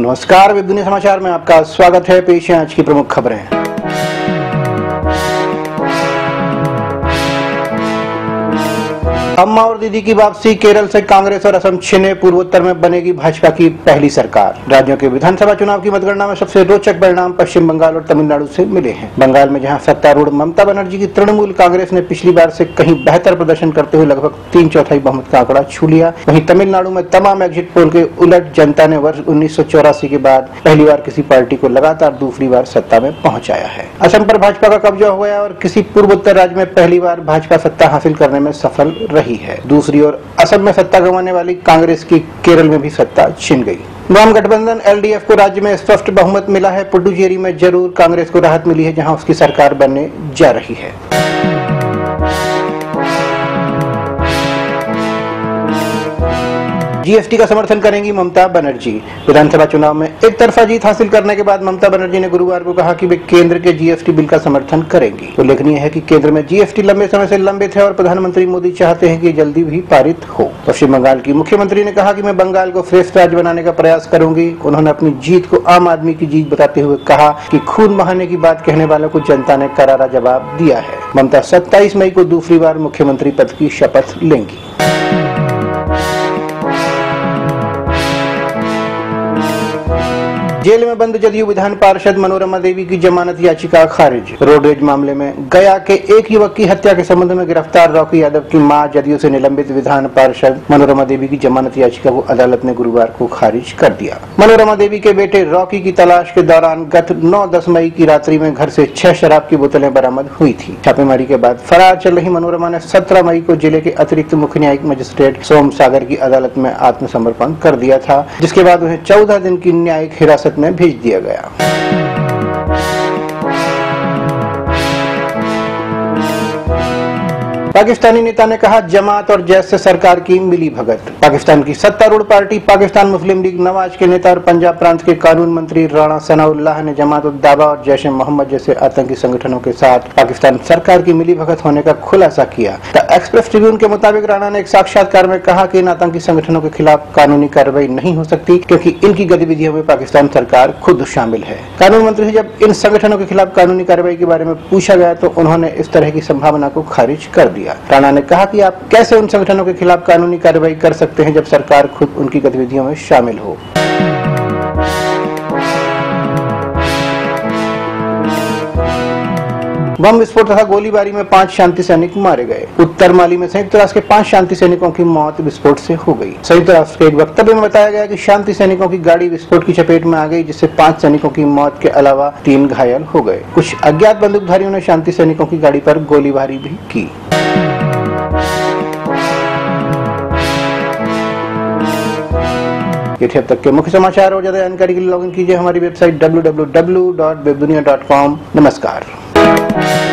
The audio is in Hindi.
नमस्कार, वेब दुनिया समाचार में आपका स्वागत है। पेश है आज की प्रमुख खबरें। अम्मा और दीदी की वापसी, केरल से कांग्रेस और असम छिने, पूर्वोत्तर में बनेगी भाजपा की पहली सरकार। राज्यों के विधानसभा चुनाव की मतगणना में सबसे रोचक परिणाम पश्चिम बंगाल और तमिलनाडु से मिले हैं। बंगाल में जहां सत्तारूढ़ ममता बनर्जी की तृणमूल कांग्रेस ने पिछली बार से कहीं बेहतर प्रदर्शन करते हुए लगभग 3/4 बहुमत का आंकड़ा छू लिया, वहीं तमिलनाडु में तमाम एग्जिट पोल के उलट जनता ने वर्ष 1984 के बाद पहली बार किसी पार्टी को लगातार दूसरी बार सत्ता में पहुंचाया है। असम पर भाजपा का कब्जा हुआ है और किसी पूर्वोत्तर राज्य में पहली बार भाजपा सत्ता हासिल करने में सफल रही है। दूसरी ओर असम में सत्ता गंवाने वाली कांग्रेस की केरल में भी सत्ता छिन गई। वाम गठबंधन एलडीएफ को राज्य में स्पष्ट बहुमत मिला है। पुडुचेरी में जरूर कांग्रेस को राहत मिली है, जहां उसकी सरकार बनने जा रही है। जीएसटी का समर्थन करेंगी ममता बनर्जी। विधानसभा चुनाव में एक तरफा जीत हासिल करने के बाद ममता बनर्जी ने गुरुवार को कहा कि वे केंद्र के जीएसटी बिल का समर्थन करेंगी। उल्लेखनीय है कि केंद्र में जीएसटी लंबे समय से लंबित है और प्रधानमंत्री मोदी चाहते हैं कि जल्दी भी पारित हो। पश्चिम बंगाल की मुख्यमंत्री ने कहा कि मैं बंगाल को श्रेष्ठ राज्य बनाने का प्रयास करूंगी। उन्होंने अपनी जीत को आम आदमी की जीत बताते हुए कहा कि खून बहाने की बात कहने वालों को जनता ने करारा जवाब दिया है। ममता 27 मई को दूसरी बार मुख्यमंत्री पद की शपथ लेंगी। जेल में बंद जदयू विधान पार्षद मनोरमा देवी की जमानत याचिका खारिज। रोडरेज मामले में गया के एक युवक की हत्या के संबंध में गिरफ्तार रॉकी यादव की मां जदयू से निलंबित विधान पार्षद मनोरमा देवी की जमानत याचिका को अदालत ने गुरुवार को खारिज कर दिया। मनोरमा देवी के बेटे रॉकी की तलाश के दौरान गत 9-10 मई की रात्रि में घर से 6 शराब की बोतलें बरामद हुई थी। छापेमारी के बाद फरार चल रही मनोरमा ने 17 मई को जिले के अतिरिक्त मुख्य न्यायिक मजिस्ट्रेट सोम सागर की अदालत में आत्मसमर्पण कर दिया था, जिसके बाद उन्हें 14 दिन की न्यायिक हिरासत में भेज दिया गया। पाकिस्तानी नेता ने कहा, जमात और जैश से सरकार की मिली भगत। पाकिस्तान की सत्तारूढ़ party Pakistan Muslim League Nawaz के नेता और पंजाब प्रांत के कानून मंत्री राणा सनाउल्लाह ने जमात उद दावा और जैश ए मोहम्मद जैसे आतंकी संगठनों के साथ पाकिस्तान सरकार की मिली भगत होने का खुलासा किया। द एक्सप्रेस ट्रिब्यून के मुताबिक राणा ने एक साक्षात्कार में कहा कि इन आतंकी संगठनों के खिलाफ कानूनी कार्रवाई नहीं हो सकती, क्योंकि इनकी गतिविधियों में पाकिस्तान सरकार खुद शामिल है। कानून मंत्री से जब इन संगठनों के खिलाफ कानूनी कार्रवाई के बारे में पूछा गया तो उन्होंने इस तरह की संभावना को खारिज कर दिया। राणा ने कहा कि आप कैसे उन संगठनों के खिलाफ कानूनी कार्रवाई कर सकते हैं जब सरकार खुद उनकी गतिविधियों में शामिल हो। बम विस्फोट तथा गोलीबारी में 5 शांति सैनिक मारे गए। उत्तर माली में संयुक्त राष्ट्र के 5 शांति सैनिकों की मौत विस्फोट से हो गई। संयुक्त राष्ट्र के एक वक्तव्य में बताया गया कि शांति सैनिकों की गाड़ी विस्फोट की चपेट में आ गई, जिससे 5 सैनिकों की मौत के अलावा 3 घायल हो गए। कुछ अज्ञात बंदूकधारियों ने शांति सैनिकों की गाड़ी पर गोलीबारी भी की। ये थे अब तक के मुख्य समाचार। और ज्यादा जानकारी के लिए लॉगिन कीजिए हमारी वेबसाइट www.webdunia.com। नमस्कार।